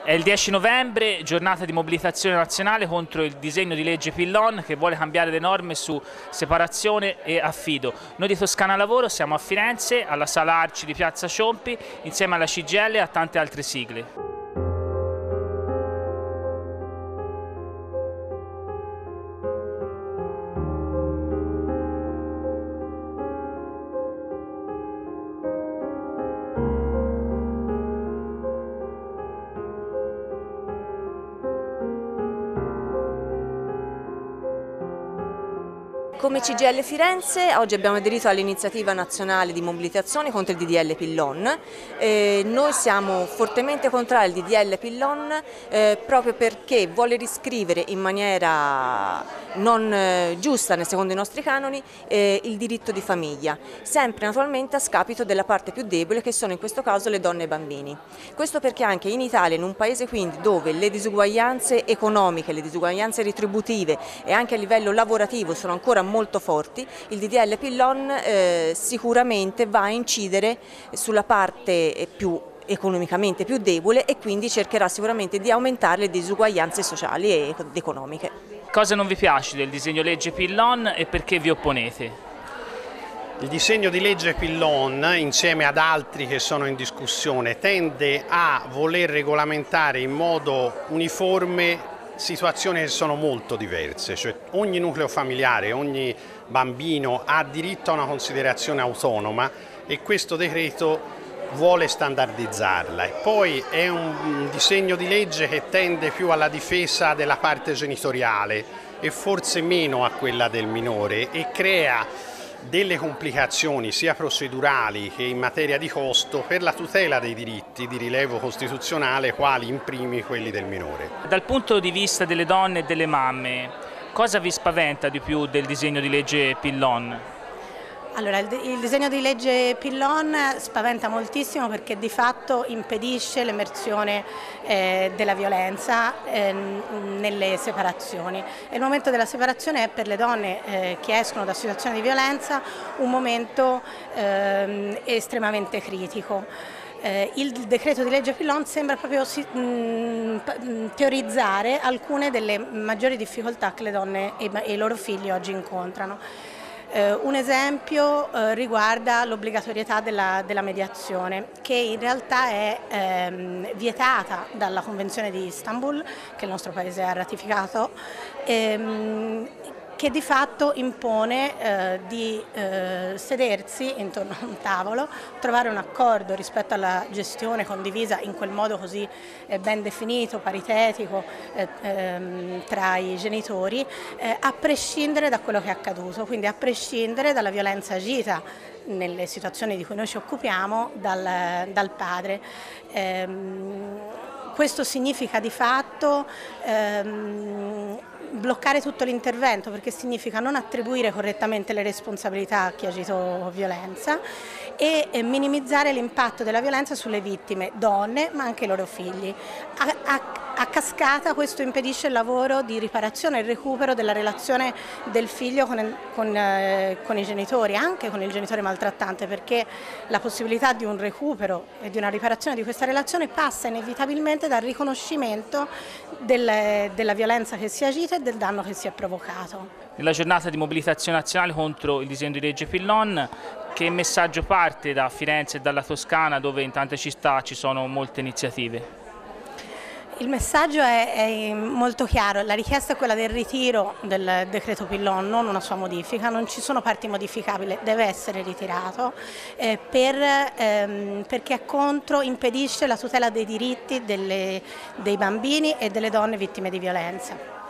È il 10 novembre, giornata di mobilitazione nazionale contro il disegno di legge Pillon che vuole cambiare le norme su separazione e affido. Noi di Toscana Lavoro siamo a Firenze, alla Sala Arci di Piazza Ciompi, insieme alla CGIL e a tante altre sigle. Come CGIL Firenze oggi abbiamo aderito all'iniziativa nazionale di mobilitazione contro il DDL Pillon. Noi siamo fortemente contrari al DDL Pillon proprio perché vuole riscrivere in maniera non giusta, secondo i nostri canoni, il diritto di famiglia, sempre naturalmente a scapito della parte più debole, che sono in questo caso le donne e i bambini. Questo perché anche in Italia, in un paese quindi dove le disuguaglianze economiche, le disuguaglianze retributive e anche a livello lavorativo sono ancora molto forti, il DDL Pillon sicuramente va a incidere sulla parte economicamente più debole e quindi cercherà sicuramente di aumentare le disuguaglianze sociali ed economiche. Cosa non vi piace del disegno legge Pillon e perché vi opponete? Il disegno di legge Pillon, insieme ad altri che sono in discussione, tende a voler regolamentare in modo uniforme situazioni che sono molto diverse, cioè ogni nucleo familiare, ogni bambino ha diritto a una considerazione autonoma e questo decreto vuole standardizzarla. E poi è un disegno di legge che tende più alla difesa della parte genitoriale e forse meno a quella del minore e crea delle complicazioni sia procedurali che in materia di costo per la tutela dei diritti di rilievo costituzionale, quali in primi quelli del minore. Dal punto di vista delle donne e delle mamme, cosa vi spaventa di più del disegno di legge Pillon? Allora, il disegno di legge Pillon spaventa moltissimo perché di fatto impedisce l'emersione della violenza nelle separazioni. E il momento della separazione è per le donne che escono da situazioni di violenza un momento estremamente critico. Il decreto di legge Pillon sembra proprio teorizzare alcune delle maggiori difficoltà che le donne e i loro figli oggi incontrano. Un esempio riguarda l'obbligatorietà della mediazione, che in realtà è vietata dalla Convenzione di Istanbul, che il nostro Paese ha ratificato, che di fatto impone di sedersi intorno a un tavolo, trovare un accordo rispetto alla gestione condivisa in quel modo così ben definito, paritetico, tra i genitori, a prescindere da quello che è accaduto, quindi a prescindere dalla violenza agita nelle situazioni di cui noi ci occupiamo dal padre. Questo significa di fatto bloccare tutto l'intervento, perché significa non attribuire correttamente le responsabilità a chi ha agito violenza e minimizzare l'impatto della violenza sulle vittime, donne ma anche i loro figli. A cascata questo impedisce il lavoro di riparazione e il recupero della relazione del figlio con i genitori, anche con il genitore maltrattante, perché la possibilità di un recupero e di una riparazione di questa relazione passa inevitabilmente dal riconoscimento della violenza che si è agita e del danno che si è provocato. Nella giornata di mobilitazione nazionale contro il disegno di legge Pillon, che messaggio parte da Firenze e dalla Toscana, dove in tante città ci sono molte iniziative? Il messaggio è molto chiaro, la richiesta è quella del ritiro del decreto Pillon, non una sua modifica, non ci sono parti modificabili, deve essere ritirato perché è contro, impedisce la tutela dei diritti dei bambini e delle donne vittime di violenza.